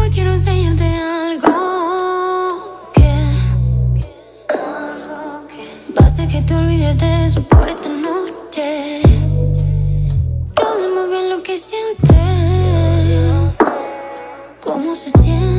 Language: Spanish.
quiero enseñarte algo que va a hacer que te olvides de eso por esta noche. Yo sé muy bien lo que sientes, cómo se siente.